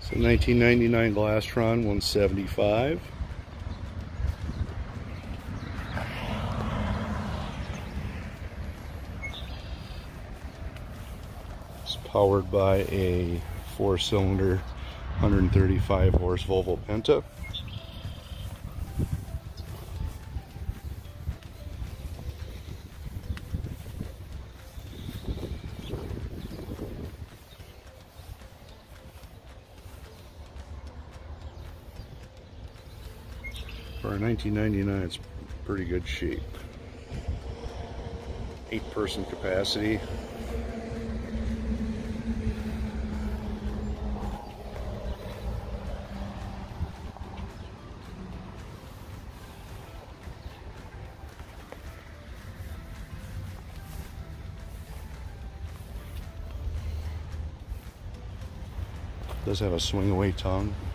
It's a 1999 Glastron 175. It's powered by a 4-cylinder 135 horse Volvo Penta. For a 1999, it's pretty good shape. 8-person capacity. Does have a swing away tongue.